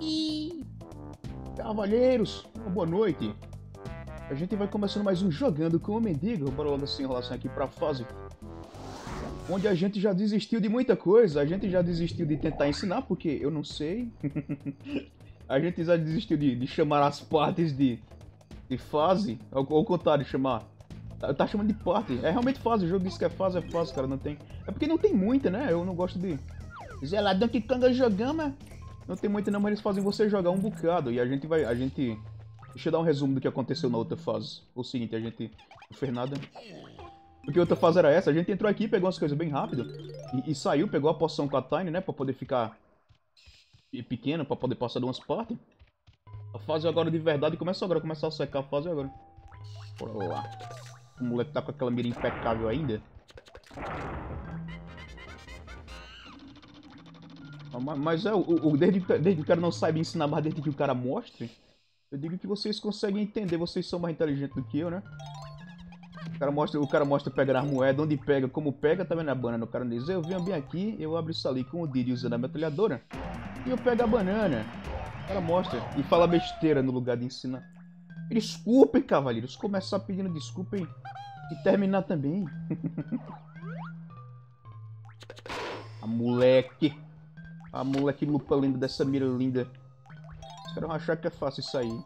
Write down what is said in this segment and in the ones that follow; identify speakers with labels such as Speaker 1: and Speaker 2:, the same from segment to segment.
Speaker 1: E cavalheiros, uma boa noite. A gente vai começando mais um Jogando com o Mendigo. Bora logo assim, enrolação aqui pra fase onde a gente já desistiu de muita coisa. A gente já desistiu de tentar ensinar, porque eu não sei. A gente já desistiu de chamar as partes de fase. Ao contrário, chamar. Tá chamando de parte. É realmente fase. O jogo diz que é fase, cara. Não tem. É porque não tem muita, né? Eu não gosto de dizer lá, Donkey Kong jogando. Não tem muita não, mas eles fazem você jogar um bocado. E a gente vai. Deixa eu dar um resumo do que aconteceu na outra fase. O seguinte, a gente não fez nada. Porque a outra fase era essa. A gente entrou aqui, pegou umas coisas bem rápido. E saiu, pegou a poção com a Tiny, né? Pra poder ficar pequeno, pra poder passar de umas partes. A fase agora de verdade começa agora. Começar a secar a fase agora. Bora lá. O moleque tá com aquela mira impecável ainda. Mas desde que o cara não saiba ensinar, mas desde que o cara mostre, eu digo que vocês conseguem entender, vocês são mais inteligentes do que eu, né? O cara mostra pegando as moedas, onde pega, como pega, tá vendo a banana? O cara diz, eu venho bem aqui, eu abro isso ali com o Didi usando a metralhadora, e eu pego a banana. O cara mostra e fala besteira no lugar de ensinar. Desculpem, cavalheiros, começar pedindo desculpa e terminar também. A moleque lupa linda dessa mira linda. Os caras vão achar que é fácil isso aí.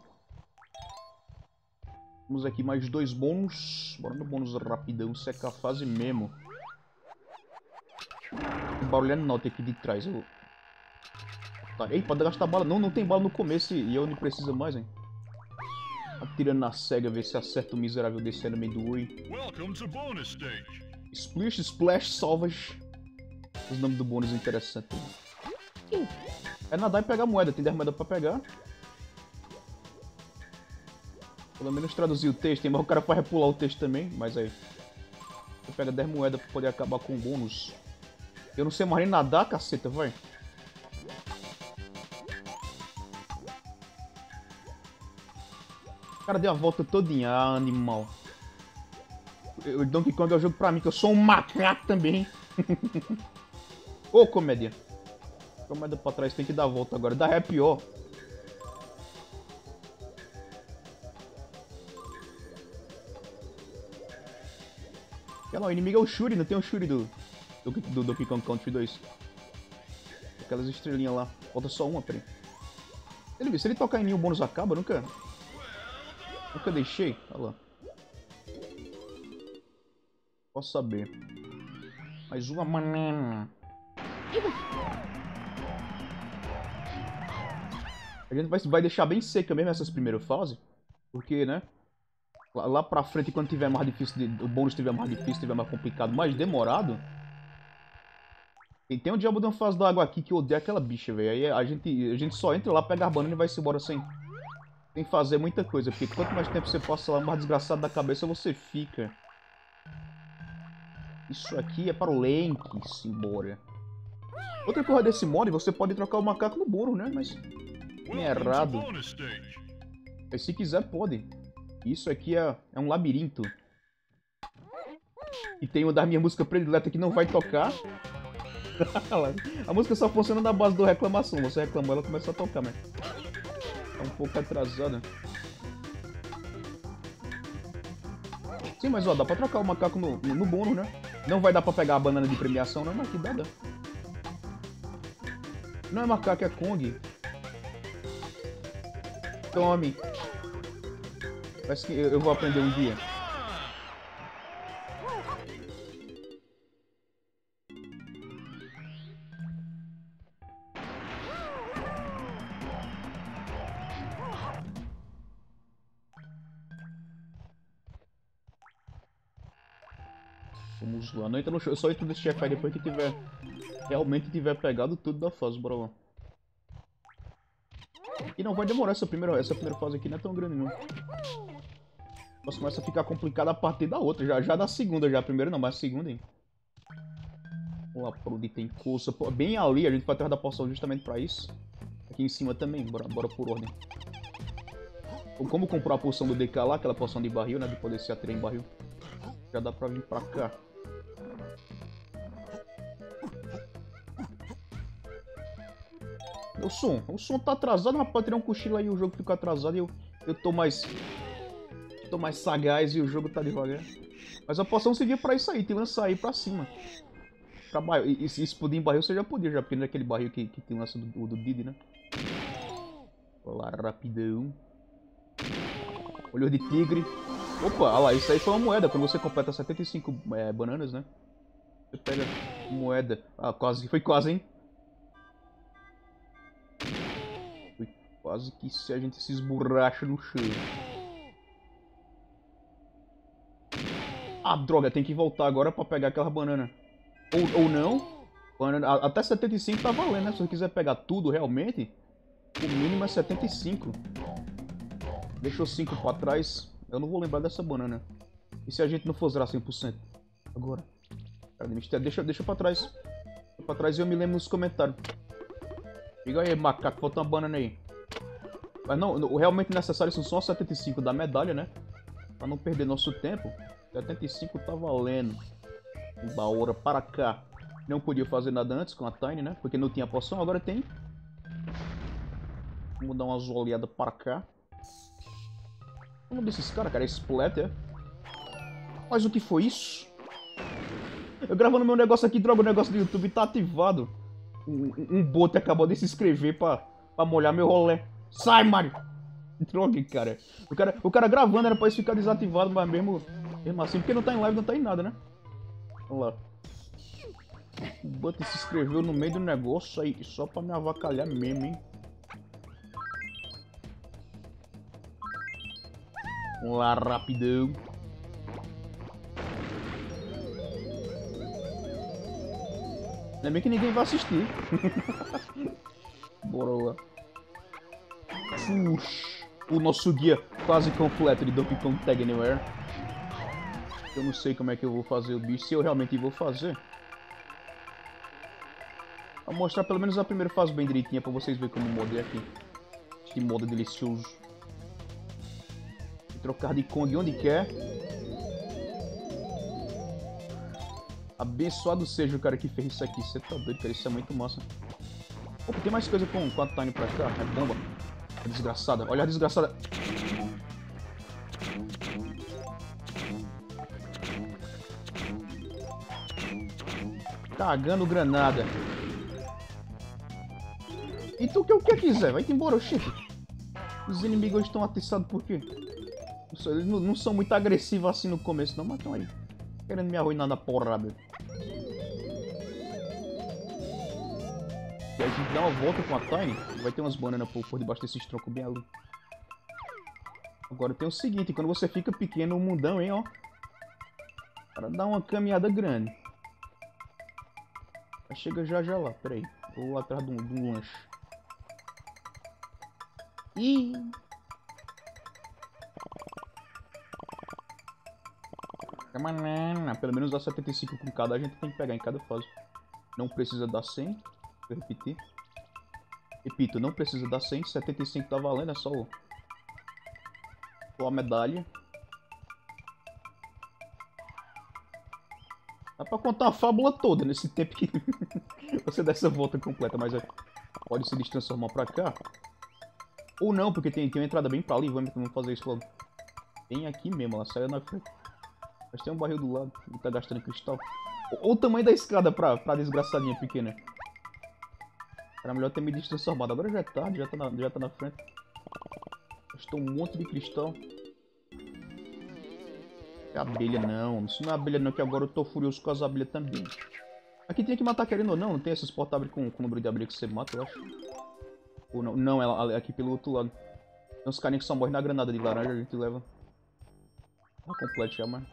Speaker 1: Temos aqui mais 2 bônus. Bora no bônus rapidão, secar a fase mesmo. Tem barulho nota aqui de trás. Ei, pode gastar bala. Não tem bala no começo e eu não preciso mais, hein. Atirando na cega, ver se acerta o miserável desse amendoim. Splish, Splash, Salvage. Os nomes do bônus interessantes. É nadar e pegar moeda. Tem 10 moedas pra pegar. Pelo menos traduzir o texto, mas o cara pode repular o texto também, mas aí. Você pega 10 moedas pra poder acabar com o bônus. Eu não sei mais nem nadar, caceta, vai. O cara deu a volta todinha, animal. O Donkey Kong é o jogo pra mim, que eu sou um macaco também. Ô, comédia. Comédia pra trás, tem que dar a volta agora. Dar é pior. O inimigo é o Shuri, não tem o Shuri do Donkey Kong Country 2. Aquelas estrelinhas lá. Falta só uma, peraí. Se ele tocar em mim, o bônus acaba? Nunca deixei. Olha lá. Posso saber. Mais uma banana. A gente vai deixar bem seca mesmo essas primeiras fases. Porque, né? Lá pra frente, quando tiver mais difícil, o bônus tiver mais difícil, tiver mais complicado, mais demorado. E tem um diabo de uma fase da água aqui que eu odeio aquela bicha, velho. Aí a gente só entra lá, pega a banana e vai-se embora sem fazer muita coisa. Porque quanto mais tempo você passa lá, mais desgraçado da cabeça você fica. Isso aqui é para o Link, simbora. Outra coisa desse mod, você pode trocar o macaco no burro, né? Mas é errado. Mas se quiser, pode. Isso aqui é um labirinto. E tem uma das minhas músicas prediletas que não vai tocar. A música só funciona na base do reclamação. Você reclamou, ela começa a tocar, mas é um pouco atrasada. Sim, mas ó, dá pra trocar o macaco no bônus, né? Não vai dar pra pegar a banana de premiação, não, mas que dá. Não é macaco, é Kong. Tome. Parece que eu vou aprender um dia. Vamos lá. Não entra no show. Eu só entro nesse chefe aí depois que realmente tiver pegado tudo da fase. Bora lá. E não vai demorar essa primeira fase aqui, não é tão grande não. Mas começa a ficar complicado a partir da outra, já da segunda, já. A primeira não, mas a segunda, hein. Vamos lá, por onde tem coça. Bem ali, a gente vai atrás da poção justamente pra isso. Aqui em cima também, bora por ordem. Como comprar a poção do DK lá, aquela poção de barril, né, de poder se atirar em barril. Já dá pra vir pra cá. O som tá atrasado, mas pode tirar um cochilo aí, o jogo fica atrasado e eu tô mais... Tô mais sagaz e o jogo tá devagar. Mas a poção servia pra isso aí, te lançar aí pra cima. Pra barril. E se explodir em barril, você já podia, já, porque não é aquele barril que tem lança do Didi, né? Olha lá, rapidão. Olho de tigre. Opa, olha lá, isso aí foi uma moeda. Quando você completa 75 bananas, né? Você pega moeda. Ah, quase, foi quase, hein? Foi quase que se a gente se esborracha no chão. Ah, droga, tem que voltar agora pra pegar aquela banana. Ou não. Banana, até 75 tá valendo, né? Se você quiser pegar tudo realmente, o mínimo é 75. Deixou 5 pra trás. Eu não vou lembrar dessa banana. E se a gente não for zerar 100%? Agora. Deixa pra trás. Deixa pra trás e eu me lembro nos comentários. Diga aí, macaco, falta uma banana aí. Mas não, o realmente necessário são só 75 da medalha, né? Pra não perder nosso tempo. 75 tá valendo. Da hora para cá. Não podia fazer nada antes com a Tiny, né? Porque não tinha poção, agora tem. Vamos dar uma zoleada para cá. O nome desses caras, cara, é Splatter. Mas o que foi isso? Eu gravando meu negócio aqui, droga, o negócio do YouTube tá ativado. Um bot acabou de se inscrever pra molhar meu rolê. Sai, Mario! Droga, cara. O cara gravando era pra isso ficar desativado, mas mesmo assim, porque não tá em live, não tá em nada, né? Vamos lá. O bot se inscreveu no meio do negócio aí, só pra me avacalhar mesmo, hein? Vamos lá, rapidão. Ainda bem que ninguém vai assistir. Bora lá. Puxa. O nosso guia quase completo de Donkey Kong Tag Anywhere. Eu não sei como é que eu vou fazer o bicho, se eu realmente vou fazer. Vou mostrar pelo menos a primeira fase bem direitinha pra vocês verem como o modo é aqui. Que modo delicioso. Trocar de Kong onde quer. Abençoado seja o cara que fez isso aqui. Você tá doido, cara. Isso é muito massa. Opa, tem mais coisa com a Tiny pra cá. É bomba. É desgraçada. Olha a desgraçada. Cagando granada. E tu que o que quiser? Vai-te embora, oxente. Os inimigos estão atiçados por quê? Eles não são muito agressivos assim no começo, não, mas estão aí. Querendo me arruinar na porrada. E a gente dá uma volta com a Tiny. Vai ter umas bananas por debaixo desses troncos bem ali. Agora tem o seguinte, quando você fica pequeno, o mundão, hein, ó. Para dar uma caminhada grande. Chega já lá, peraí. Vou atrás de um lanche. Ih! Pelo menos dá 75 com cada, a gente tem que pegar em cada fase. Não precisa dar 100. Vou repetir. Repito, não precisa dar 100. 75 tá valendo, é só a medalha. Dá pra contar a fábula toda nesse tempo que você dá essa volta completa, mas pode se destransformar pra cá. Ou não, porque tem uma entrada bem pra ali. Vamos fazer isso logo. Bem aqui mesmo, ela saiu na frente. Mas tem um barril do lado, ele tá gastando cristal. Olha o tamanho da escada pra desgraçadinha pequena. Era melhor ter me destransformado. Agora já é tarde, já tá na frente. Gastou um monte de cristal. É abelha não, isso não é abelha não, que agora eu tô furioso com as abelhas também. Aqui tem que matar querendo ou não, não tem esses portáveis com número de abelha que você mata, eu acho. Ou não, não, ela é aqui pelo outro lado. Tem uns carinhos que só morrem na granada de laranja, a gente leva. Tá completo já, mas...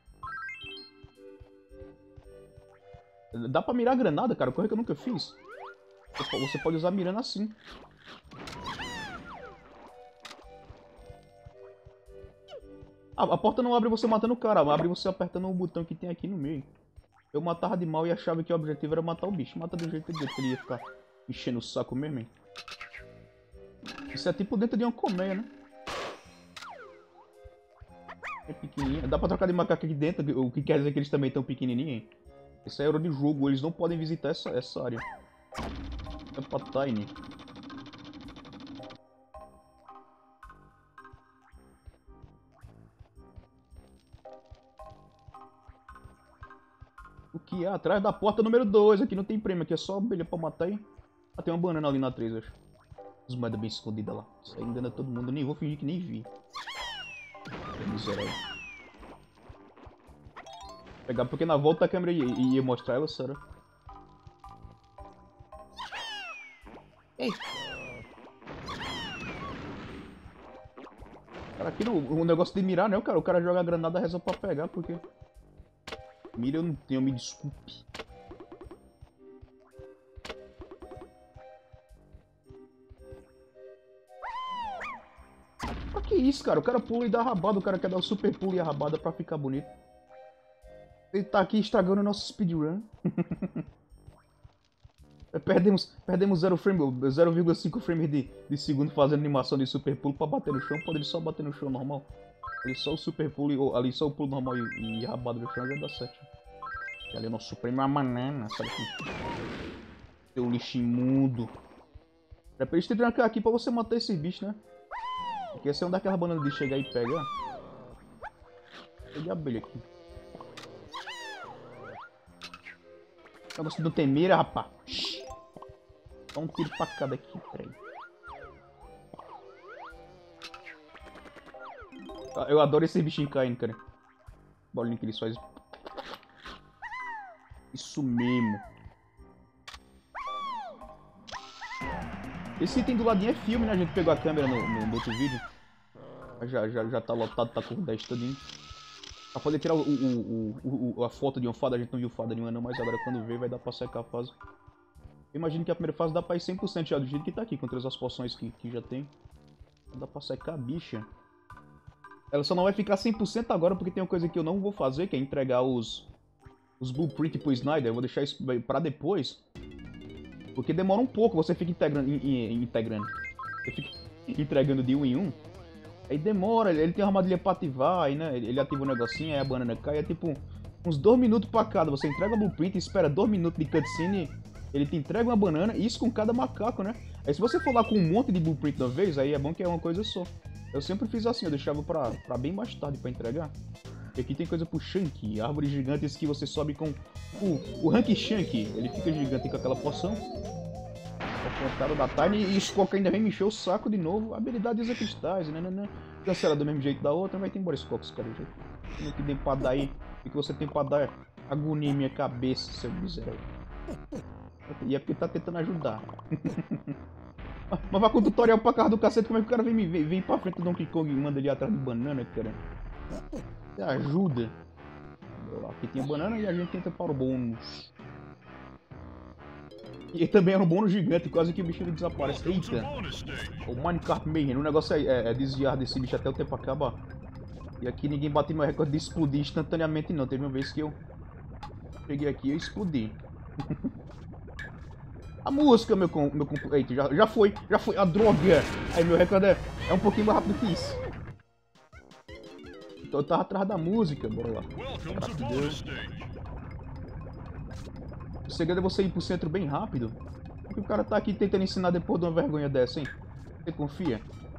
Speaker 1: Dá pra mirar a granada, cara, coisa que eu nunca fiz. Você pode usar mirando assim. A porta não abre você matando o cara, abre você apertando o botão que tem aqui no meio. Eu matava de mal e achava que o objetivo era matar o bicho. Mata do jeito que ele ia ficar enchendo o saco mesmo, hein? Isso é tipo dentro de uma colmeia, né? É pequenininha. Dá pra trocar de macaco aqui dentro, o que quer dizer que eles também estão pequenininhos, hein? Isso é hora de jogo, eles não podem visitar essa área. É pra Tiny. Aqui, atrás da porta número 2. Aqui não tem prêmio, aqui é só abelha pra matar aí. Ah, tem uma banana ali na 3, eu acho. As moedas bem escondidas lá. Isso aí engana todo mundo, nem vou fingir que nem vi. É miserável. Pegar porque na volta a câmera ia mostrar ela, sério. Ei! Cara, aqui o negócio de mirar, né, cara? O cara joga a granada, reza pra pegar, porque... Mira eu não tenho, me desculpe. Pra que isso, cara? O cara pula e dá rabada, o cara quer dar o super pulo e a rabada pra ficar bonito. Ele tá aqui estragando o nosso speedrun. Perdemos 0,5 frames de segundo fazendo animação de super pulo pra bater no chão. Pode ele só bater no chão normal. Ele só o super pulo, ali só o pulo normal e rabada no chão já dá certo. E ali o nosso prêmio é uma banana, sabe aqui? Seu lixo imundo. É pra eles te trancar aqui pra você matar esses bichos, né? Porque essa é uma daquelas bananas de chegar e pegar. Peguei a abelha aqui. Negócio não tem mira, rapaz. Dá um tiro pra cada aqui, peraí. Eu adoro esse bichinho caindo, cara. Bolinha que eles fazem. Isso mesmo. Esse item do ladinho é filme, né? A gente pegou a câmera no outro vídeo. Já tá lotado, tá com 10 todinho. Pra poder tirar a foto de uma fada, a gente não viu fada nenhuma não, mas agora quando ver vai dar pra secar a fase. Eu imagino que a primeira fase dá pra ir 100% já do jeito que tá aqui, com todas as poções que já tem. Dá pra secar a bicha. Ela só não vai ficar 100% agora porque tem uma coisa que eu não vou fazer, que é entregar os blueprints pro Snyder. Eu vou deixar isso pra depois. Porque demora um pouco, você fica integrando. Você fica entregando de um em um. Aí demora, ele tem uma armadilha pra ativar, aí né, ele ativa o negocinho, aí a banana cai, é tipo uns 2 minutos pra cada. Você entrega o blueprint, espera 2 minutos de cutscene, ele te entrega uma banana, isso com cada macaco, né? Aí se você for lá com um monte de blueprint de uma vez, aí é bom que é uma coisa só. Eu sempre fiz assim, eu deixava pra bem mais tarde pra entregar. E aqui tem coisa pro Shank, árvores gigantes que você sobe com o Rank Shank, ele fica gigante com aquela poção. Contado da Tiny e Skok ainda vem me encher o saco de novo. Habilidade usa cristais, né? Cancela do mesmo jeito da outra, vai ter embora Skok, cara. O que tem pra dar aí? O que você tem pra dar? Agonia em minha cabeça, seu miserável. E é porque tá tentando ajudar. Mas vai com o tutorial pra casa do cacete, como é que o cara vem pra frente do Donkey Kong e manda ele atrás de banana, cara? Você ajuda. Aqui tem a banana e a gente tenta para o bônus. E também era um bônus gigante, quase que o bicho desaparece. Eita! O Minecraft Mayhem, o negócio é desviar desse bicho até o tempo acabar. E aqui ninguém bateu meu recorde de explodir instantaneamente não. Teve uma vez que eu cheguei aqui e eu explodi. A música, meu eita, já foi, a droga! Aí meu recorde é um pouquinho mais rápido que isso. Então eu tava atrás da música, bora lá. O segredo é você ir pro centro bem rápido. Porque o cara tá aqui tentando ensinar depois de uma vergonha dessa, hein? Você confia?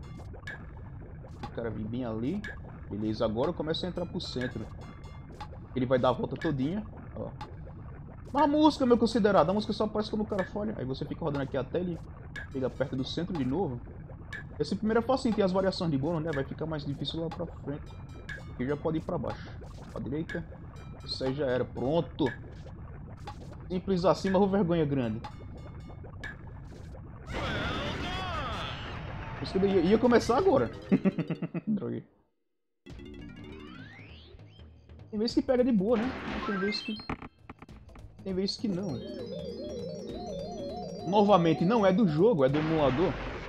Speaker 1: O cara vem bem ali. Beleza, agora eu começo a entrar pro centro. Ele vai dar a volta todinha. Ó. Mas a música, meu considerado, a música só aparece quando o cara falha. Aí você fica rodando aqui até ele chega perto do centro de novo. Esse primeiro é facinho, tem as variações de bônus, né? Vai ficar mais difícil lá pra frente. Aqui já pode ir pra baixo. Pra direita. Isso aí já era. Pronto. Simples assim, mas vergonha grande. Isso que eu ia começar agora. Droga. Tem vezes que pega de boa, né? Tem vezes que não. Novamente, não é do jogo, é do emulador.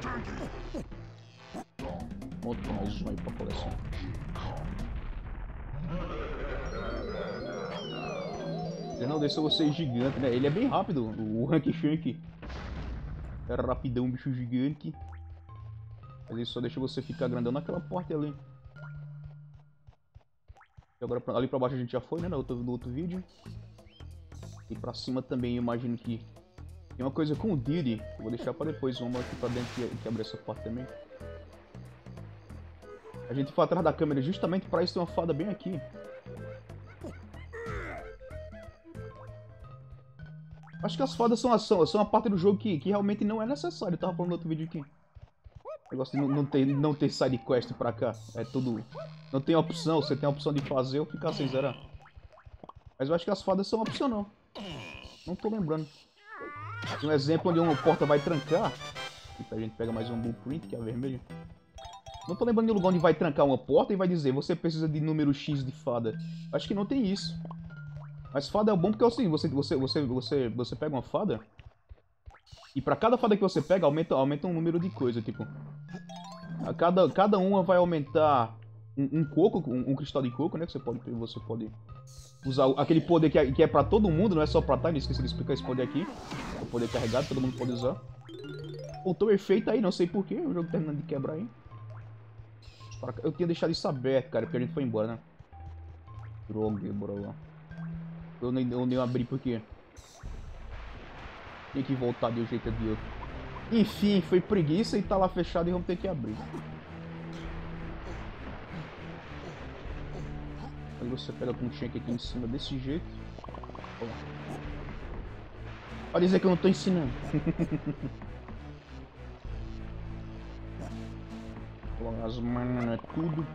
Speaker 1: Outro mais um aí pra coleção. Ele não deixou você gigante, né? Ele é bem rápido, o Rank Shank. É rapidão, bicho gigante. Mas ele só deixa você ficar grandão naquela porta ali. E agora ali pra baixo a gente já foi, né? No outro vídeo. E pra cima também eu imagino que tem uma coisa com o Diddy. Eu vou deixar pra depois. Vamos aqui pra dentro que abre essa porta também. A gente foi atrás da câmera justamente pra isso, tem uma fada bem aqui. Acho que as fadas são uma parte do jogo que realmente não é necessário. Eu tava falando no outro vídeo aqui. O negócio de não ter side quest pra cá. É tudo... Não tem opção. Você tem a opção de fazer ou ficar sem zerar. Mas eu acho que as fadas são opcional. Não tô lembrando. Tem um exemplo onde uma porta vai trancar. A gente pega mais um blueprint, que é a vermelha. Não tô lembrando de lugar onde vai trancar uma porta e vai dizer você precisa de número X de fada. Acho que não tem isso. Mas fada é bom porque é o seguinte, você pega uma fada e pra cada fada que você pega aumenta um número de coisa, tipo. Cada uma vai aumentar um coco, um cristal de coco, né? Que você pode usar aquele poder que é pra todo mundo, não é só pra Time, esqueci de explicar esse poder aqui. É o poder carregado, todo mundo pode usar. Voltou efeito aí, não sei porquê, o jogo terminando de quebrar aí. Eu tinha deixado isso aberto, cara, porque a gente foi embora, né? Droga, bora lá. Eu nem abri porque tem que voltar de um jeito ou de outro. Enfim, foi preguiça e tá lá fechado e vamos ter que abrir. Aí você pega com o Shank aqui em cima desse jeito. Pode dizer que eu não tô ensinando. As manas, é tudo.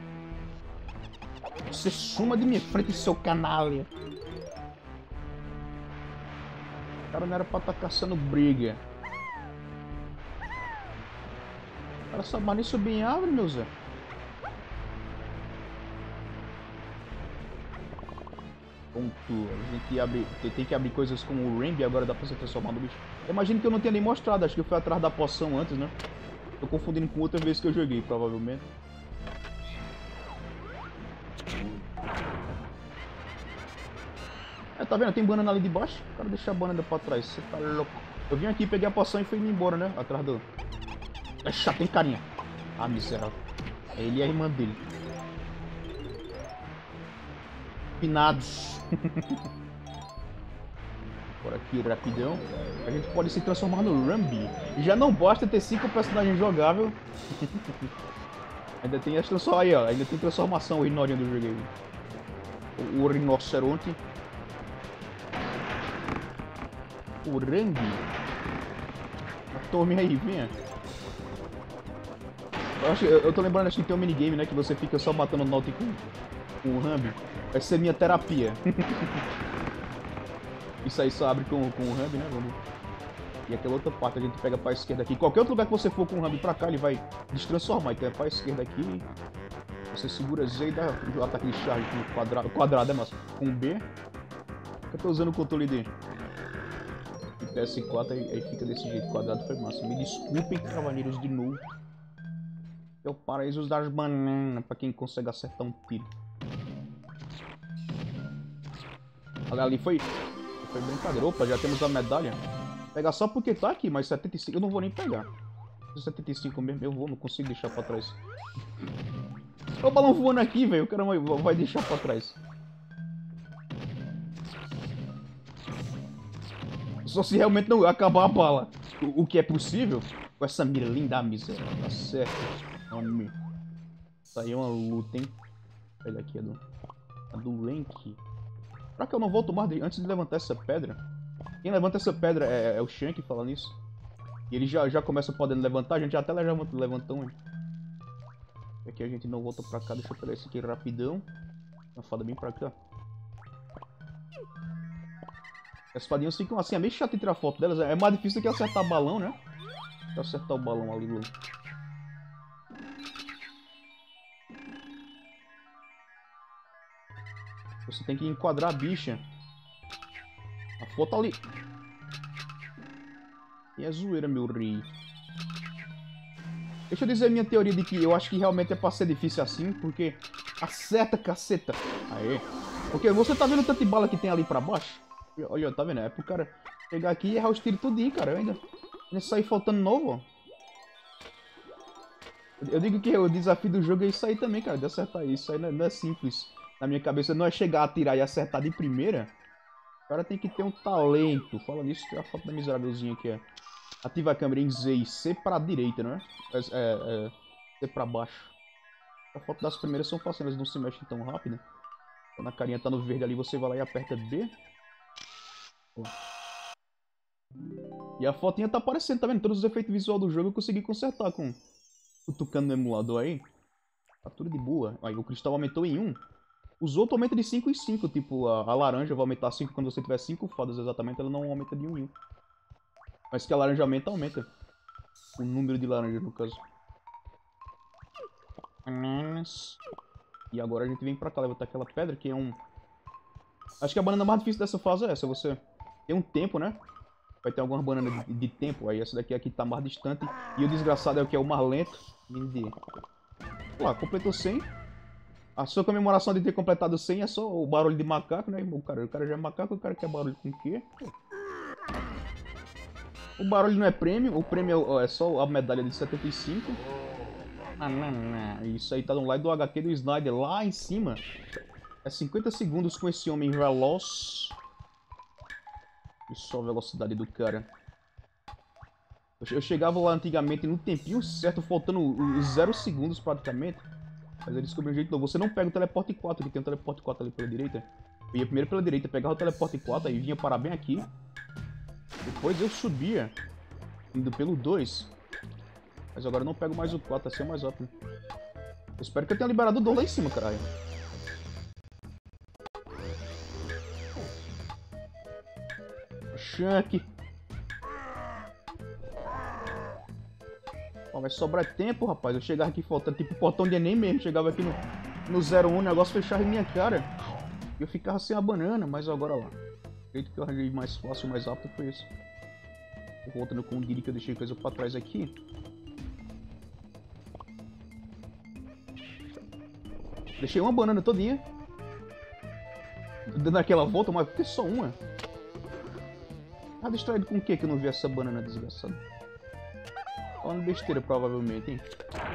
Speaker 1: Você suma de minha frente, seu canalha. O cara não era pra estar caçando briga. O cara só nem subir em árvore, meu Zé. Ponto. A gente tem que abrir coisas como o Rambi, agora dá pra se transformar no bicho. Eu imagino que eu não tenha nem mostrado, acho que eu fui atrás da poção antes, né? Tô confundindo com outra vez que eu joguei, provavelmente. É, tá vendo? Tem banana ali de baixo. O cara deixa a banana pra trás. Você tá louco. Eu vim aqui, peguei a poção e fui embora, né? Atrás do... É chato, hein, carinha? Ah, miserável. É ele e a irmã dele. Finados. Bora aqui, rapidão. A gente pode se transformar no Rambi. Já não basta ter 5 personagens jogáveis. Ainda tem as transformações aí, ó. Ainda tem transformação, o rinorinho do jogo aí. O rinoceronte. O Rambi. Tome aí, venha. Eu tô lembrando, acho que tem um minigame, né? Que você fica só matando o Naughty com o Rambi. Vai ser minha terapia. Isso aí só abre com o Rambi, né? Vamos. E aquela outra parte a gente pega pra esquerda aqui. Qualquer outro lugar que você for com o Rambi pra cá, ele vai destransformar. Então é pra esquerda aqui. Você segura Z e dá o ataque de charge com o quadrado. Quadrado é massa. Com B. Eu tô usando o controle de PS4 aí fica desse jeito. Quadrado foi massa. Me desculpem, cavaleiros, de novo. É o paraíso das bananas, pra quem consegue acertar um tiro. Olha, ali foi brincadeira. Opa, já temos a medalha. Pegar só porque tá aqui, mas 75 eu não vou nem pegar. 75 mesmo, eu vou, não consigo deixar pra trás. Olha o balão voando aqui, velho. O cara vai deixar pra trás. Só se realmente não acabar a bala. O que é possível. Com essa mira linda, miséria. Tá certo. Homem. Isso aí é uma luta, hein? Olha aqui, a do Link. Será que eu não vou tomar antes de levantar essa pedra? Quem levanta essa pedra é o Shank, falando isso. E ele já começa podendo levantar, a gente já até levantou, hein? Aqui a gente não volta pra cá, deixa eu pegar esse aqui rapidão. Uma fada bem pra cá. As fadinhas ficam assim, é meio chato de tirar foto delas. É mais difícil do que acertar balão, né? Deixa eu acertar o balão ali, Lu. Você tem que enquadrar a bicha. A foto ali. E é zoeira, meu rei. Deixa eu dizer a minha teoria de que eu acho que realmente é pra ser difícil assim, porque... Acerta, caceta! Aê! Porque você tá vendo o tanto de bala que tem ali pra baixo? Olha, tá vendo? É pro cara pegar aqui e errar os tiros tudinho, cara. Eu ainda sair faltando novo, ó. Eu digo que o desafio do jogo é isso aí também, cara. De acertar isso. Isso aí não é simples. Na minha cabeça não é chegar, atirar e acertar de primeira. O cara tem que ter um talento. Fala nisso, tem a foto da miserávelzinha aqui, ó. Ativa a câmera em Z e C pra direita, não é? C pra baixo. A foto das primeiras são fáceis, elas não se mexem tão rápido. Quando a carinha tá no verde ali, você vai lá e aperta B. Ó. E a fotinha tá aparecendo, tá vendo? Todos os efeitos visuais do jogo eu consegui consertar com cutucando no emulador aí. Tá tudo de boa. Aí o cristal aumentou em 1. Os outros aumentam de 5 em 5. Tipo, a laranja vai aumentar 5 quando você tiver 5 fadas exatamente. Ela não aumenta de 1 em 1. Mas que a laranja aumenta, aumenta. O número de laranjas, no caso. E agora a gente vem pra cá levantar aquela pedra que é um... Acho que a banana mais difícil dessa fase é essa. Você tem um tempo, né? Vai ter algumas bananas de tempo. Aí essa daqui aqui tá mais distante. E o desgraçado é o que é o mais lento. Lá, completou 100. A sua comemoração de ter completado 100 é só o barulho de macaco, né? O cara já é macaco, o cara quer barulho com o quê? O barulho não é prêmio. O prêmio é só a medalha de 75. Isso aí tá no lado do HQ do Snyder lá em cima. É 50 segundos com esse homem veloz. E só a velocidade do cara. Eu chegava lá antigamente no tempinho certo, faltando 0 segundos praticamente. Mas eu descobri um jeito novo. Você não pega o teleporte 4, que tem um teleporte 4 ali pela direita. Eu ia primeiro pela direita, pegava o teleporte 4, aí vinha parar bem aqui. Depois eu subia, indo pelo 2. Mas agora eu não pego mais o 4, assim é mais rápido. Eu espero que eu tenha liberado o 2 lá em cima, caralho. Shank. Ó, vai sobrar tempo, rapaz. Eu chegava aqui faltando, tipo, portão de Enem mesmo. Chegava aqui no 01, o negócio fechava em minha cara. E eu ficava sem a banana, mas agora lá. O jeito que eu arranjei mais fácil, mais rápido foi esse. Voltando com o guiri que eu deixei coisa pra trás aqui. Deixei uma banana todinha. Dando aquela volta, mas por que só uma? Tá distraído com o que eu não vi essa banana desgraçada? Falando besteira, provavelmente, hein?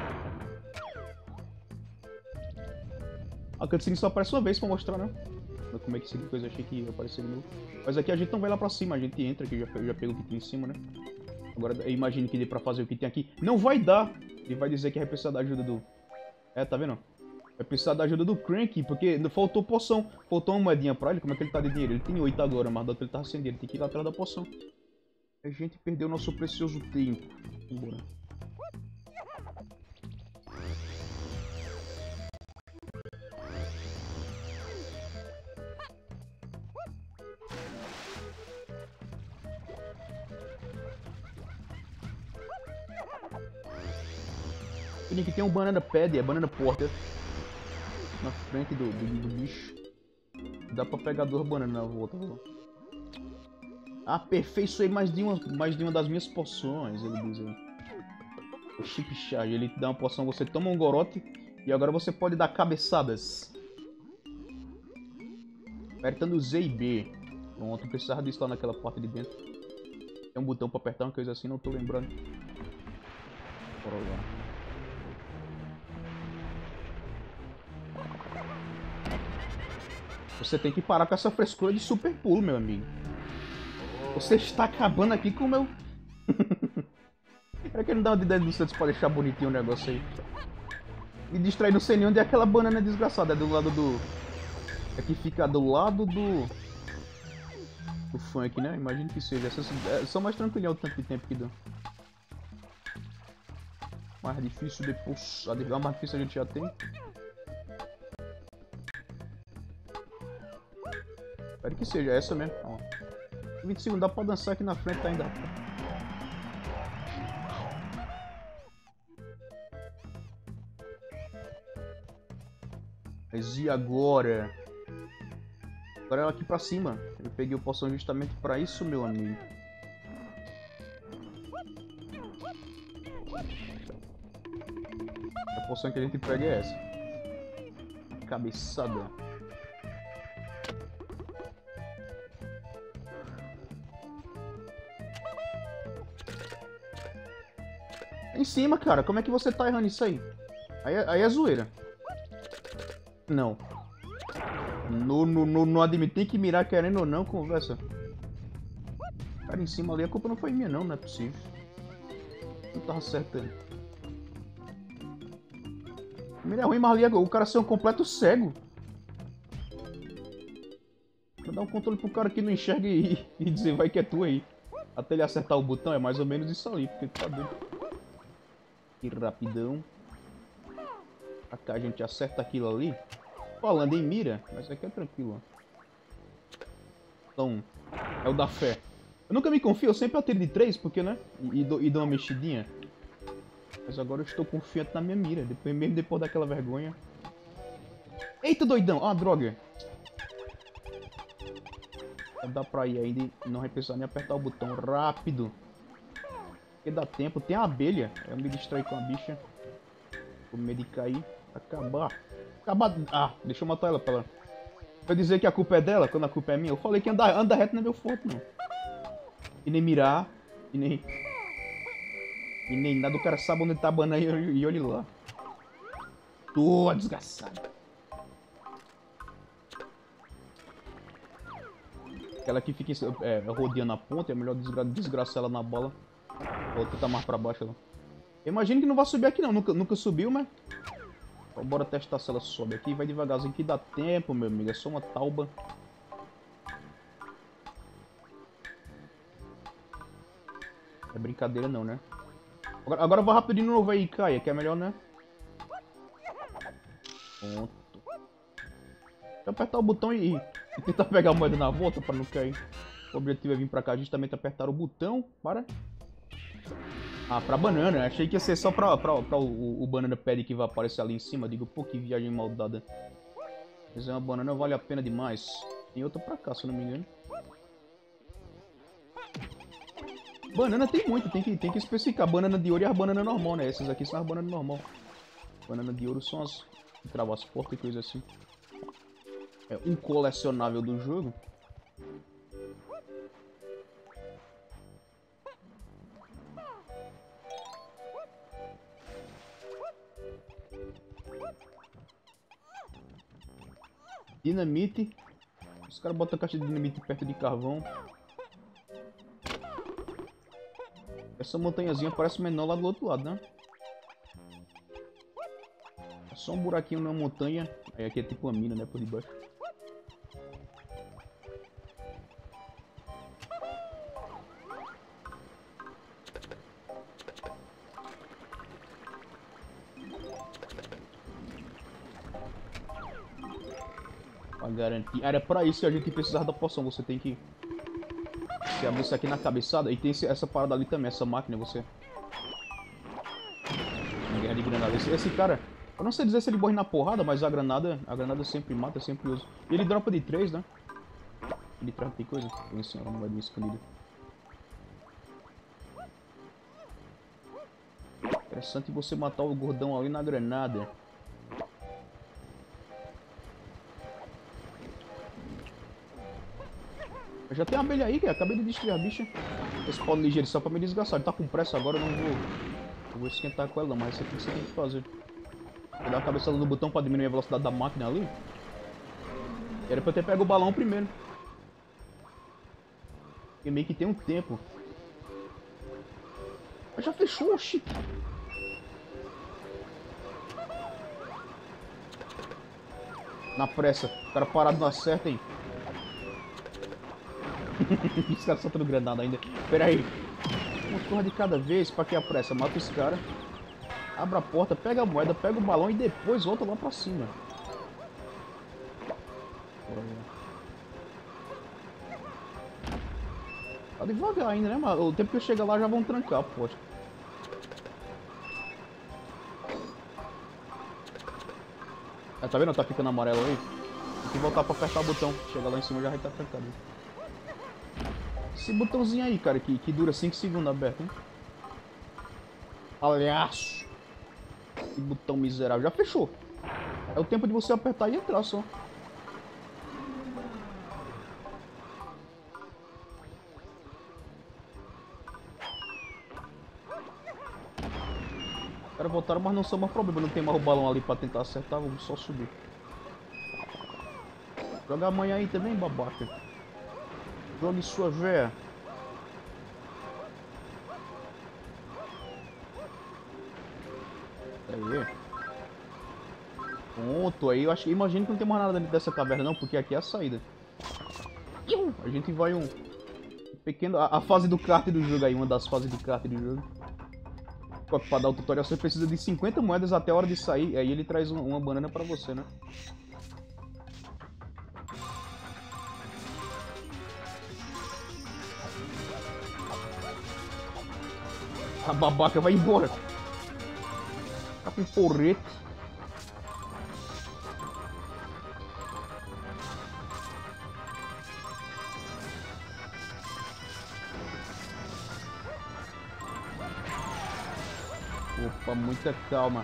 Speaker 1: A cutscene só aparece uma vez pra mostrar, né? Como é que esse coisa achei que ia aparecer de novo. Mas aqui a gente não vai lá pra cima, a gente entra aqui, já pega o que tem em cima, né? Agora eu imagino que dê pra fazer o que tem aqui. Não vai dar! Ele vai dizer que vai precisar da ajuda do... É, tá vendo? Vai precisar da ajuda do Cranky, porque faltou poção. Faltou uma moedinha pra ele, como é que ele tá de dinheiro? Ele tem 8 agora, mas ele tá sem dinheiro, tem que ir lá atrás da poção. A gente perdeu nosso precioso tempo. Vambora. Que tem um banana pad, é banana porter na frente do bicho. Dá pra pegar 2 bananas na volta. Aperfeiçoei mais de uma das minhas poções, ele diz aí. O Chip Charge, ele te dá uma poção, você toma um gorote e agora você pode dar cabeçadas. Apertando Z e B. Pronto, precisava disso lá naquela porta de dentro. Tem um botão pra apertar, uma coisa assim, não tô lembrando. Bora lá. Você tem que parar com essa frescura de super pulo, meu amigo. Você está acabando aqui com o meu... Será que ele não dá uma ideia do Santos pra deixar bonitinho o negócio aí? Me distrai, não sei nem onde é aquela banana desgraçada. É do lado do... É que fica do lado do... Do funk, né? Imagino que seja. Essas são mais tranquilinhas o tanto de tempo que dá. Mais difícil depois... A mais difícil a gente já tem. Espero que seja essa mesmo. Ó. 20 segundos, dá pra dançar aqui na frente ainda. Mas e agora? Agora é aqui pra cima. Eu peguei o poção justamente pra isso, meu amigo. A poção que a gente pega é essa. Cabeçada. Em cima, cara. Como é que você tá errando isso aí? Aí é zoeira. Não. Não admito. Tem que mirar querendo ou não, conversa. Cara, em cima ali, a culpa não foi minha não, não é possível. Não tava certo ali. Mira é ruim, mas ali o cara ser um completo cego. Pra dar um controle pro cara que não enxerga e dizer vai que é tu aí. Até ele acertar o botão é mais ou menos isso ali, porque tá doido. Que rapidão. Aqui a gente acerta aquilo ali. Falando em mira, mas aqui é tranquilo, ó. Então, é o da fé. Eu nunca me confio, eu sempre atiro de 3, porque, né? E dou uma mexidinha. Mas agora eu estou confiante na minha mira, mesmo depois daquela vergonha. Eita, doidão! Ah, droga! Não dá pra ir ainda e não vai precisar nem apertar o botão rápido. Porque dá tempo. Tem a abelha. Eu me distraí com a bicha. Com medo de cair. Acabar. Ah, deixa eu matar ela pra ela. Pra dizer que a culpa é dela, quando a culpa é minha. Eu falei que anda reto não é meu forte, não. E nem mirar. E nem nada. O cara sabe onde tá a banana e olha lá. Tô desgraçado. Aquela que fica rodeando a ponta, é melhor desgraçar ela na bola. Vou tentar mais pra baixo ela. Eu imagino que não vai subir aqui não, nunca subiu, mas... Então, bora testar se ela sobe aqui, vai devagarzinho que dá tempo, meu amigo, é só uma tauba. É brincadeira não, né? Agora vai rapidinho de novo aí, Caia, que é melhor, né? Pronto. Deixa eu apertar o botão e tentar pegar a moeda na volta pra não cair. O objetivo é vir pra cá justamente apertar o botão para... Ah, pra banana. Achei que ia ser só pra o banana pad que vai aparecer ali em cima. Digo, pô, que viagem maldada. Mas é uma banana, vale a pena demais. Tem outra pra cá, se eu não me engano. Banana tem muito, tem que especificar. Banana de ouro e as bananas normal, né? Essas aqui são as bananas normal. Banana de ouro são as que travam as portas e coisa assim. É um colecionável do jogo. Dinamite. Os caras botam a caixa de dinamite perto de carvão. Essa montanhazinha parece menor lá do outro lado, né? É só um buraquinho na montanha. Aí aqui é tipo uma mina, né? Por debaixo. Pra garantir. Era pra isso que a gente precisava da poção. Você tem que... Você abre isso aqui na cabeçada. E tem essa parada ali também, essa máquina, você... Uma guerra de granada. Esse cara... Eu não sei dizer se ele morre na porrada, mas a granada sempre mata, sempre usa. E ele dropa de 3, né? Ele traz tem coisa. Tem assim, uma moedinha escondida. Interessante você matar o gordão ali na granada. Eu já tenho uma abelha aí, que acabei de destruir a bicha. Esse pau ligeiro só pra me desgastar. Ele tá com pressa agora, eu não vou esquentar com ela não, mas isso aqui você tem que fazer. Vou dar a cabeçada no botão pra diminuir a velocidade da máquina ali. Era pra eu ter pego o balão primeiro. Porque meio que tem um tempo. Mas já fechou, oxi. Na pressa. O cara parado não acerta, hein. Os caras soltando granada ainda. Pera aí. Uma porra de cada vez. Pra que a pressa? Mata os caras. Abre a porta, pega a moeda, pega o balão e depois volta lá pra cima. Tá devagar ainda, né, mano? O tempo que eu chegar lá já vão trancar, poxa. Ah, tá vendo? Tá ficando amarelo aí. Tem que voltar pra apertar o botão. Chega lá em cima já vai estar trancado. Esse botãozinho aí, cara, que dura 5 segundos aberto, hein? Aliás. Que botão miserável. Já fechou. É o tempo de você apertar e entrar só. Os caras voltaram, mas não são mais problema. Não tem mais o balão ali pra tentar acertar. Vamos só subir. Joga amanhã aí também, babaca. Jogue sua véia. Aí. Pronto, aí eu acho, imagino que não tem mais nada dentro dessa caverna não, porque aqui é a saída. A gente vai A fase do kart do jogo aí, uma das fases do kart do jogo. Pra dar o tutorial você precisa de 50 moedas até a hora de sair. Aí ele traz uma banana pra você, né? A babaca vai embora. Tá com porrete. Opa, muita calma.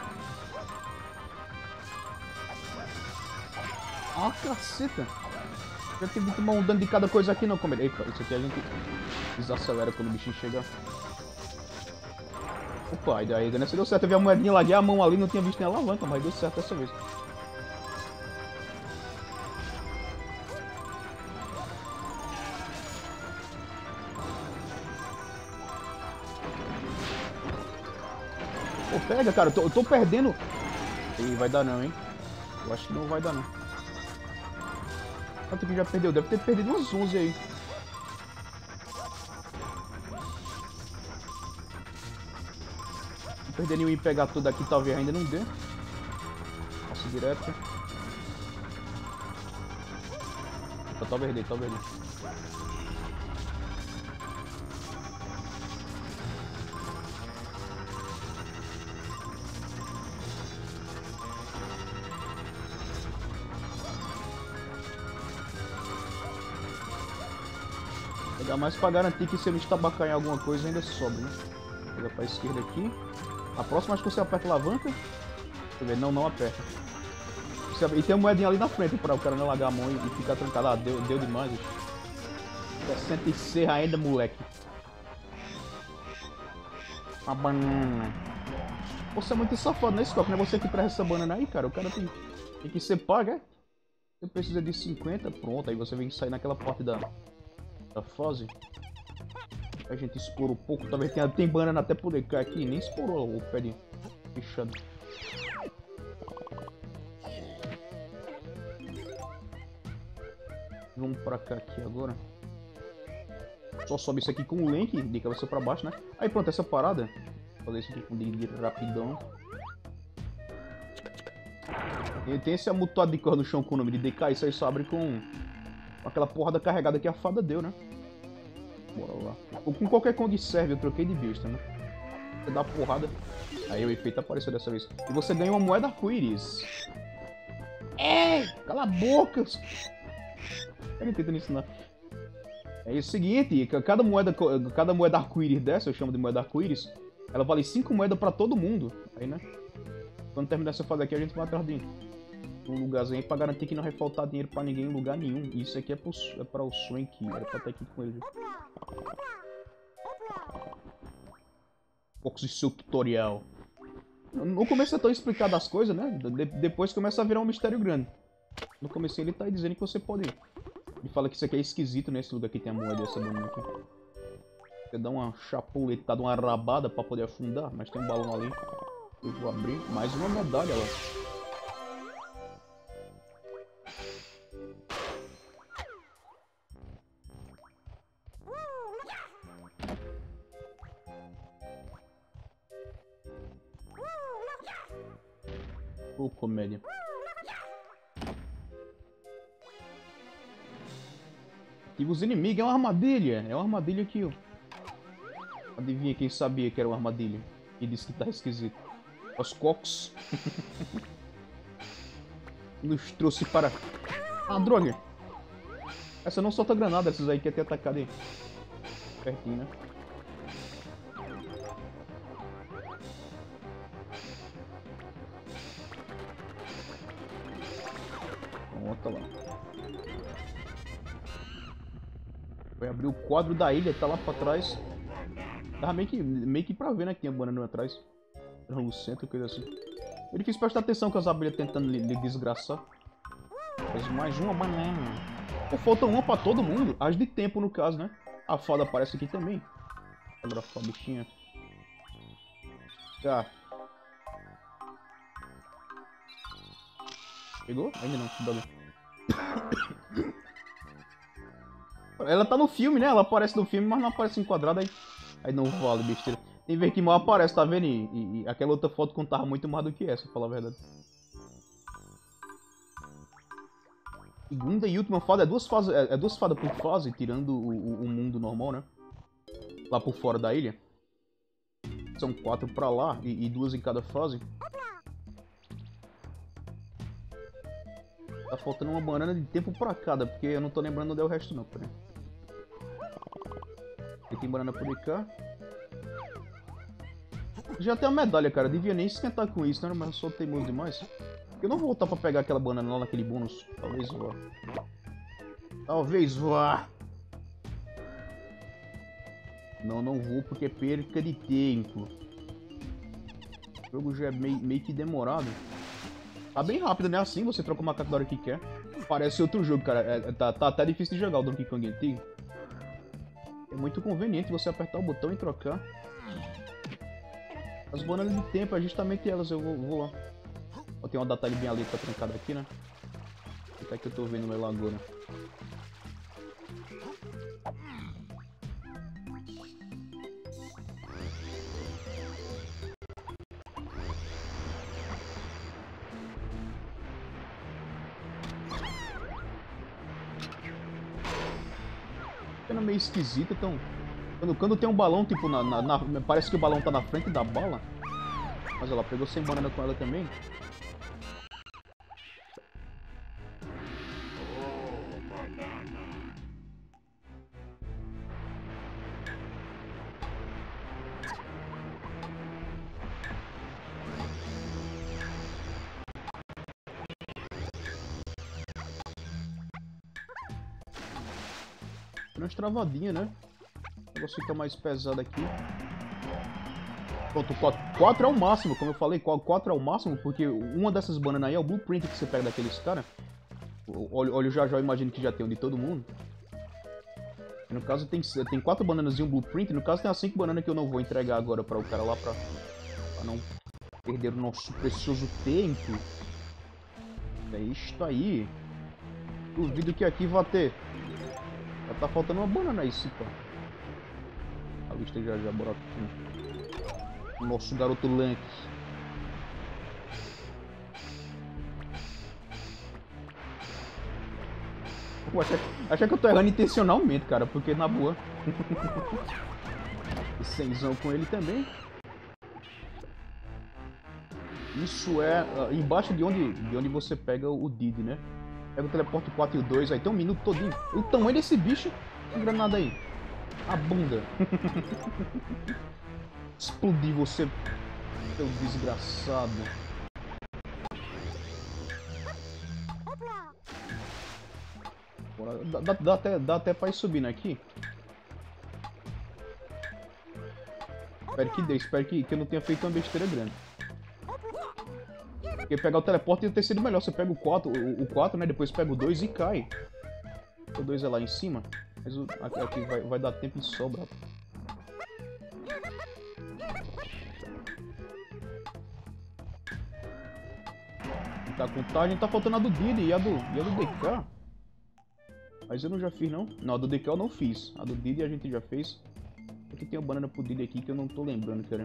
Speaker 1: Ah, caceta. Já tive que tomar um dano de cada coisa aqui, não, comer. Eita, isso aqui a gente desacelera quando o bichinho chegar. Opa, aí daí nessa deu certo. Eu vi a moedinha lá, a mão ali, não tinha visto nem a alavanca, mas deu certo dessa vez. Pô, pega, cara, eu tô perdendo. Ih, vai dar não, hein? Eu acho que não vai dar não. Quanto que já perdeu? Deve ter perdido umas 11 aí. Não perder nenhum e pegar tudo aqui, talvez ainda não dê. Passo direto. Talvez dê, talvez dê. Pegar mais pra garantir que se ele estabacar em alguma coisa ainda sobra, né? Pega pra esquerda aqui. A próxima acho que você aperta a alavanca. Deixa eu ver, não aperta. E tem uma moedinha ali na frente pra o cara não largar a mão e ficar trancado. Ah, deu demais. 66 ainda, moleque. Uma banana. Você é muito safado, né, Scott? Não é você que traz essa banana aí, cara. O cara tem que ser pago, é? Você precisa de 50, pronto. Aí você vem sair naquela parte da fase. A gente explorou pouco. Talvez tem banana até poder cair aqui. Nem explorou o pé de fechado. Vamos pra cá aqui agora. Só sobe isso aqui com o link de cabeça pra baixo, né? Aí pronto, essa parada. Vou fazer isso aqui com de rapidão. E tem esse amontoado de cor no chão com o nome de DK. Isso aí só abre com aquela porrada carregada que a fada deu, né? Bora lá. Ou com qualquer cão de serve, eu troquei de vista, né? Você dá porrada. Aí o efeito apareceu dessa vez. E você ganha uma moeda arco-íris. É! Cala a boca! Ele tenta me ensinar. É o seguinte, cada moeda arco-íris dessa, eu chamo de moeda arco-íris, ela vale 5 moedas pra todo mundo. Aí, né? Quando terminar essa fase aqui, a gente vai atrás de um lugarzinho aí pra garantir que não vai faltar dinheiro pra ninguém em lugar nenhum. E isso aqui é pra o Swank, era pra estar aqui com ele. Poucos de seu tutorial. No começo é tão explicado as coisas, né? Depois começa a virar um mistério grande. No começo ele tá aí dizendo que você pode... Ele fala que isso aqui é esquisito, né? Esse lugar aqui tem a moeda dessa banana aqui. Você dá uma chapuletada, uma rabada pra poder afundar, mas tem um balão ali. Eu vou abrir mais uma medalha lá. Ô, comédia. E os inimigos é uma armadilha. É uma armadilha aqui, ó. Adivinha quem sabia que era uma armadilha? E disse que tá esquisito. Os cocos. Nos trouxe para... Ah, droga. Essa não solta granada. Essas aí quer ter atacado aí. Pertinho, né? Pronto, lá. Vai abrir o quadro da ilha, tá lá pra trás. Tava meio que pra ver, né, que tinha banana atrás. Lucento, coisa assim. É difícil prestar atenção com as abelhas tentando lhe desgraçar. Mas mais uma banana. Pô, falta uma pra todo mundo. As de tempo, no caso, né? A fada aparece aqui também. Agora a bichinha. Tá. Pegou? Ainda não, que bagulho. Ela tá no filme, né? Ela aparece no filme, mas não aparece enquadrada aí. Aí não vale, besteira. Tem ver que mal aparece, tá vendo? E aquela outra foto contava muito mais do que essa, pra falar a verdade. Segunda e última fase. É duas fadas por fase, tirando o mundo normal, né? Lá por fora da ilha. São 4 pra lá e 2 em cada fase. Tá faltando uma banana de tempo pra cada, porque eu não tô lembrando onde é o resto não, peraí. Aqui tem banana por cá. Já tem a medalha, cara. Devia nem esquentar com isso, né? Mas eu sou teimoso demais. Eu não vou voltar pra pegar aquela banana lá naquele bônus. Talvez vá. Talvez vá. Não, não vou porque é perca de tempo. O jogo já é meio que demorado. Tá bem rápido, né? Assim você troca o macaco da hora que quer. Parece outro jogo, cara. Tá até difícil de jogar o Donkey Kong antigo. É muito conveniente você apertar o botão e trocar. As bananas de tempo é justamente elas. Eu vou lá. Ó, tem uma detalhe bem ali, tá trancada aqui, né? Até que eu tô vendo ela agora. Cena meio esquisita, então. Quando tem um balão, tipo, parece que o balão tá na frente da bala. Mas ela pegou sem banana com ela também. Tem umas travadinhas, né? O negócio fica mais pesado aqui. Pronto, 4 é o máximo, como eu falei, 4 é o máximo, porque uma dessas bananas aí é o blueprint que você pega daqueles caras. Olha, já imagino que já tem um de todo mundo. E no caso tem 4 bananas e um blueprint, no caso tem as 5 bananas que eu não vou entregar agora para o cara lá, pra não perder o nosso precioso tempo. É isto aí. Duvido que aqui vai ter. Já tá faltando uma banana aí, sim, pá. A lista já bora aqui. Nosso garoto Link. Achei que eu tô errando intencionalmente, cara, porque na boa. E senzão com ele também. Isso é embaixo de onde você pega o Diddy, né? Pega o teleporte 4 e o 2, aí tem um minuto todinho. O tamanho desse bicho. Tem granada aí. A bunda. Explodir você, seu desgraçado. Bora, dá até pra ir subindo aqui. Espero que eu não tenha feito uma besteira grande. Porque pegar o teleporte ia ter sido melhor. Você pega o 4, né? Depois pega o 2 e cai. O 2 é lá em cima. Mas aqui vai dar tempo de sobra. Tá com contagem, tá faltando a do Diddy e a do DK. Mas eu não já fiz não. Não, a do DK eu não fiz. A do Diddy a gente já fez. Aqui tem uma banana pro Diddy aqui que eu não tô lembrando, cara.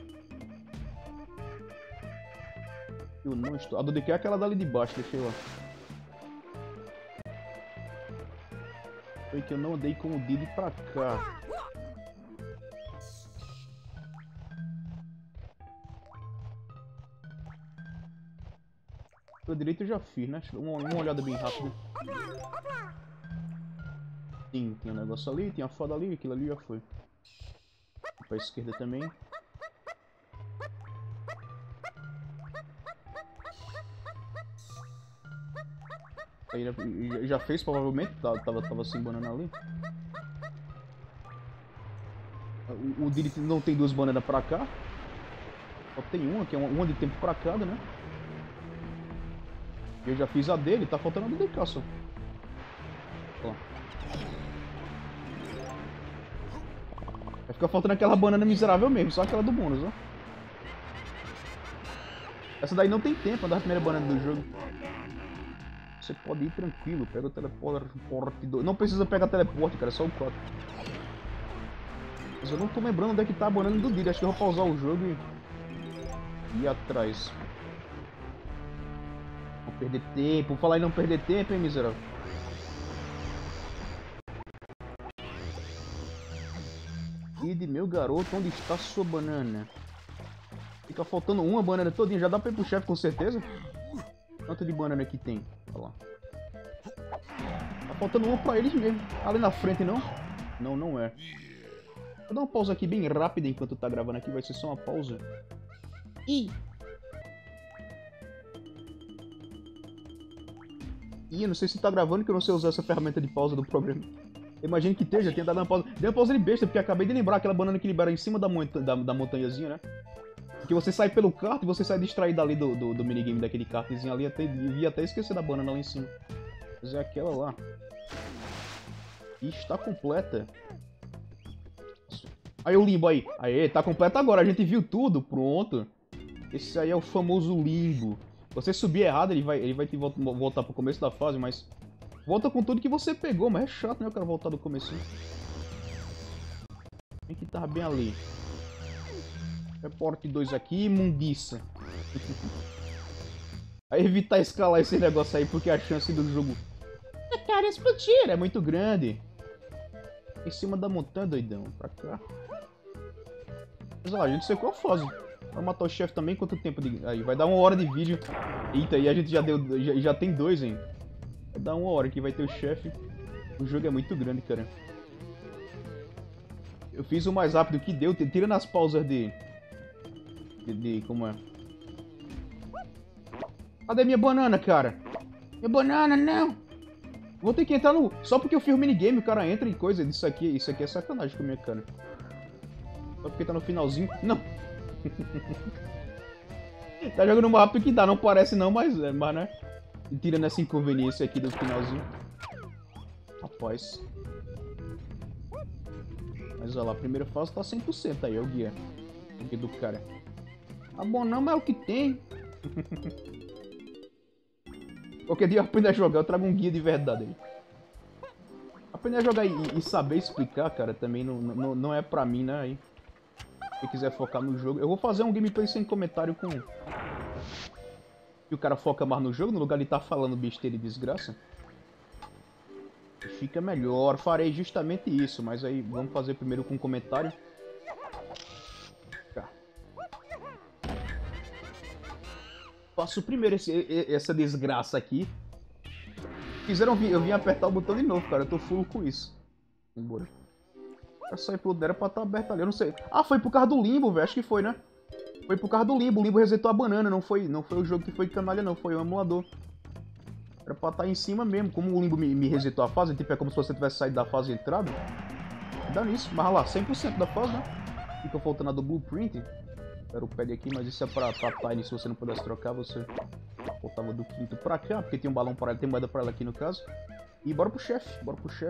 Speaker 1: Eu não estou. A do DK é aquela dali de baixo, deixa eu lá. Foi que eu não andei com o Diddy pra cá. Pela direita eu já fiz, né? Uma olhada bem rápida. Sim, tem um negócio ali, tem a foda ali, aquilo ali já foi. Pra esquerda também. Aí já fez provavelmente, tava sem banana ali. O Diddy não tem 2 bananas pra cá. Só tem uma, que é uma de tempo pra cada, né? Eu já fiz a dele, tá faltando a do DK só. Ó. Vai ficar faltando aquela banana miserável mesmo, só aquela do bônus, ó. Essa daí não tem tempo, a da primeira banana do jogo. Você pode ir tranquilo, pega o teleporte 2. Não precisa pegar teleporte, cara, é só o 4. Mas eu não tô lembrando onde é que tá a banana do Diddy. Acho que eu vou pausar o jogo e ir atrás. Não perder tempo. Falar em não perder tempo, hein, miserável. Diddy, meu garoto, onde está sua banana? Fica faltando uma banana todinha. Já dá pra ir pro chefe com certeza? Quanto de banana que tem? Olha lá. Tá faltando uma pra eles mesmo. Ali na frente, não? Não, não é. Vou dar uma pausa aqui bem rápida enquanto tá gravando aqui. Vai ser só uma pausa. Ih, eu não sei se tá gravando, que eu não sei usar essa ferramenta de pausa do programa. Imagino que esteja, tenha dado uma pausa. Dei uma pausa de besta, porque acabei de lembrar aquela banana que libera em cima da montanhazinha, né? Que você sai pelo kart e você sai distraído ali do minigame daquele kartzinho ali. Devia até esquecer da banana lá em cima. Mas é aquela lá. E está completa. Aí o limbo aí. Aê, tá completa agora. A gente viu tudo. Pronto. Esse aí é o famoso limbo. Você subir errado, ele vai te voltar pro começo da fase, mas... Volta com tudo que você pegou, mas é chato, né? Eu quero voltar do começo. Tem que estar bem ali. Reporte 2 aqui, imundiça. Aí evitar escalar esse negócio aí, porque a chance do jogo... Cara, explodir é muito grande. Em cima da montanha, doidão. Pra cá. Mas ó, a gente secou a fase. Vai matar o chefe também, quanto tempo de... Aí, vai dar 1 hora de vídeo. Eita, e a gente já tem 2, hein. Vai dar 1 hora que vai ter o chefe. O jogo é muito grande, cara. Eu fiz o mais rápido que deu, tirando as pausas de como é? Cadê minha banana, cara? Minha banana, não! Vou ter que entrar no... Só porque eu fiz o minigame, o cara entra em coisa. Isso aqui é sacanagem com a minha cara. Só porque tá no finalzinho. Não! Tá jogando mais rápido que dá, não parece não, mas né? Tirando essa inconveniência aqui do finalzinho. Rapaz. Mas olha lá, a primeira fase tá 100% aí, é o guia. O guia do cara. Tá bom não, mas é o que tem. Qualquer dia eu aprender a jogar, eu trago um guia de verdade aí. Aprender a jogar e saber explicar, cara, também não é pra mim, né? Aí. Se quiser focar no jogo, eu vou fazer um gameplay sem comentário com... E o cara foca mais no jogo, no lugar de estar falando besteira e desgraça. Fica melhor, farei justamente isso, mas aí vamos fazer primeiro com comentário. Tá. Faço primeiro essa desgraça aqui. Fizeram eu vim apertar o botão de novo, cara, eu tô full com isso. Vambora. Eu saí pro era pra estar aberto ali, eu não sei. Ah, foi por causa do limbo, velho, acho que foi, né? Foi por causa do limbo, o limbo resetou a banana, não foi o jogo que foi canalha não, foi o emulador. Era pra estar em cima mesmo, como o limbo me resetou a fase, tipo, é como se você tivesse saído da fase e entrado. Dá nisso, mas olha lá, 100% da fase, né? Fica faltando a do blueprint. Era o pad aqui, mas isso é pra Tiny, se você não pudesse trocar, você voltava do quinto pra cá, porque tem um balão para ela, tem moeda pra ela aqui no caso. E bora pro chefe,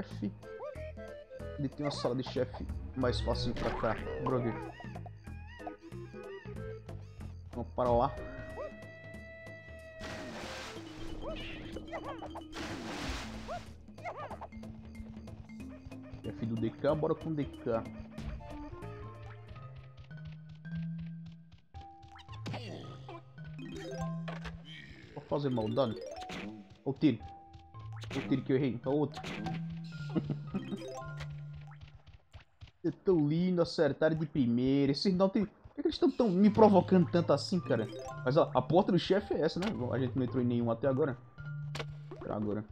Speaker 1: Ele tem uma sala de chefe mais fácil pra cá, bora ver. Vamos para lá. Chefe do DK, bora com o DK. Vou fazer maldade. O tiro que eu errei, então outro. É tão lindo acertar de primeira. Esses não tem... Por que eles estão tão me provocando tanto assim, cara? Mas ó, a porta do chefe é essa, né? A gente não entrou em nenhum até agora. Pra agora.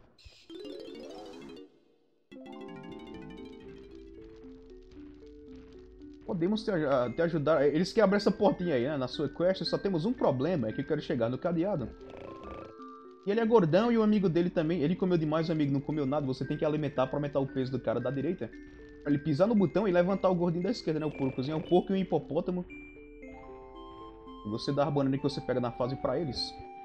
Speaker 1: Podemos te ajudar. Eles querem abrir essa portinha aí, né? Na sua quest só temos um problema. É que eu quero chegar no cadeado. E ele é gordão e o amigo dele também. Ele comeu demais, o amigo não comeu nada. Você tem que alimentar pra aumentar o peso do cara da direita. Pra ele pisar no botão e levantar o gordinho da esquerda, né? O porcozinho é um porco e um hipopótamo. E você dá a banana que você pega na fase pra eles.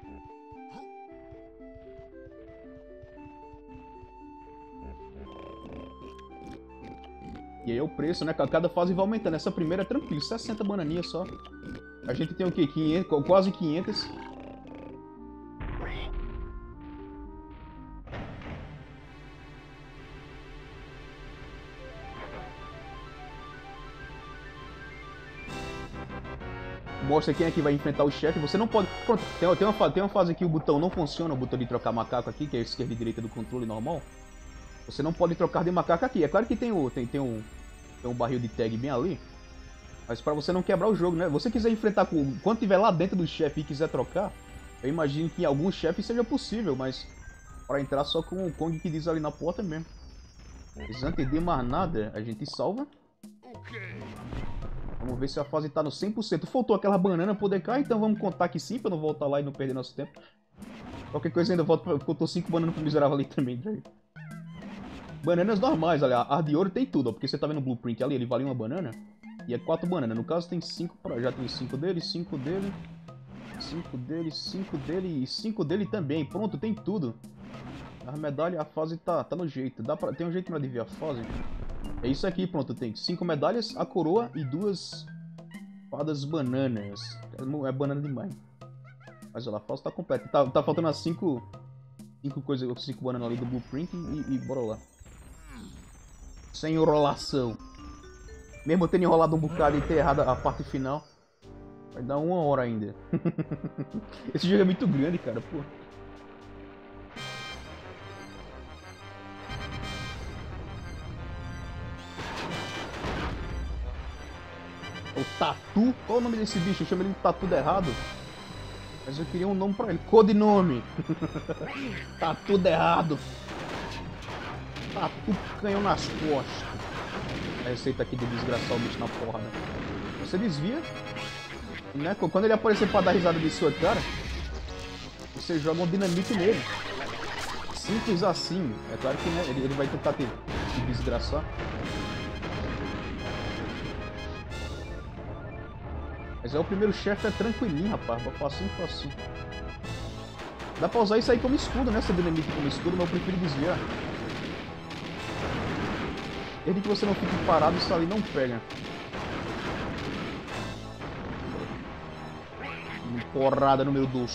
Speaker 1: E aí é o preço, né? Cada fase vai aumentando. Essa primeira é tranquilo, 60 bananinhas só. A gente tem o quê? 500, quase 500. mostra quem é que vai enfrentar o chefe. Você não pode... Pronto, tem uma fase que o botão não funciona, o botão de trocar macaco aqui, que é a esquerda e direita do controle normal. Você não pode trocar de macaco aqui. É claro que tem um barril de tag bem ali. Mas pra você não quebrar o jogo, né? Se você quiser enfrentar quando tiver lá dentro do chefe e quiser trocar, eu imagino que em alguns chefes seja possível, mas para entrar só com o Kong que diz ali na porta mesmo. Mas antes de mais nada, a gente salva. Vamos ver se a fase tá no 100%. Faltou aquela banana poder cair, então vamos contar que sim, pra não voltar lá e não perder nosso tempo. Qualquer coisa ainda volta pra... Faltou 5 bananas pro miserável ali também, Dre. Bananas normais, olha, a de ouro tem tudo, ó, porque você tá vendo o blueprint ali, ele vale uma banana. E é 4 bananas, no caso tem 5, já tem 5 dele, 5 dele, 5 dele, 5 dele e 5 dele também. Pronto, tem tudo. A medalha, a fase tá no jeito. Tem um jeito pra adivinhar a fase. É isso aqui, pronto, tem 5 medalhas, a coroa e 2 fadas bananas. É banana demais. Mas olha, a fase tá completa. Tá faltando as 5 bananas ali do blueprint e bora lá. Sem enrolação. Mesmo tendo enrolado um bocado e ter errado a parte final, vai dar 1 hora ainda. Esse jogo é muito grande, cara, pô. O Tatu? Qual o nome desse bicho? Eu chamo ele de Tatu errado. Mas eu queria um nome pra ele. Codinome. Tatu errado. Tatu canhão nas costas. A receita aqui de desgraçar o bicho na porra, né? Você desvia, né? Quando ele aparecer pra dar risada de sua cara, você joga um dinamite nele. Simples assim. É claro que, né, ele vai tentar te desgraçar. Mas é o primeiro chefe, é tranquilinho, rapaz. Facinho, facinho. Dá pra usar isso aí como escudo, né? Essa dinamite como escudo, mas eu prefiro desviar. Desde que você não fique parado, isso ali não pega. Porrada número 2.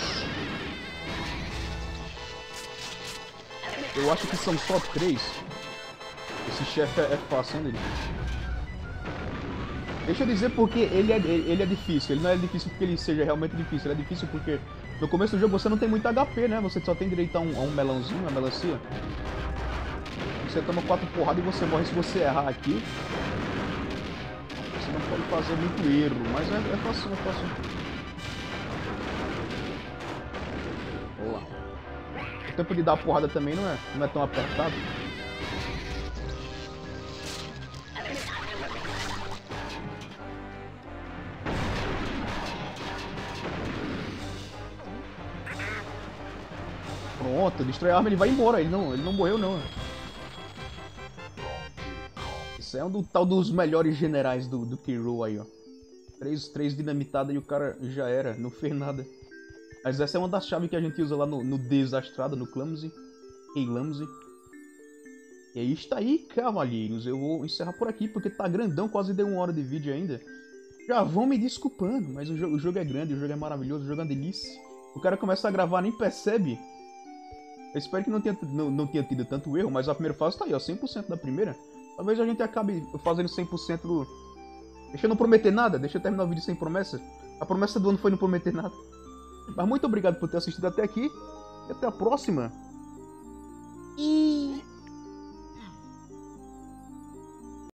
Speaker 1: Eu acho que são só 3. Esse chefe é fácil, hein, dele? Deixa eu dizer porque ele é difícil. Ele não é difícil porque ele seja realmente difícil. Ele é difícil porque no começo do jogo você não tem muito HP, né? Você só tem direito a um melãozinho, uma melancia. Você toma 4 porradas e você morre se você errar aqui. Você não pode fazer muito erro, mas é fácil, é fácil. Vamos lá. O tempo de dar porrada também não é tão apertado. Pronto, destrói a arma, ele vai embora. Ele não morreu, não. Isso é um do tal dos melhores generais do K. Rool aí, ó. 3 dinamitadas e o cara já era, não fez nada. Mas essa é uma das chaves que a gente usa lá no Desastrado, no Clumsy. Clumsy. E é isso aí, cavalheiros. Eu vou encerrar por aqui porque tá grandão, quase deu 1 hora de vídeo ainda. Já vão me desculpando, mas o jogo é grande, o jogo é maravilhoso, o jogo é uma delícia. O cara começa a gravar, nem percebe. Eu espero que não tenha tido tanto erro, mas a primeira fase tá aí, ó, 100% da primeira. Talvez a gente acabe fazendo 100% do... Deixa eu não prometer nada, deixa eu terminar o vídeo sem promessa. A promessa do ano foi não prometer nada. Mas muito obrigado por ter assistido até aqui. E até a próxima. E...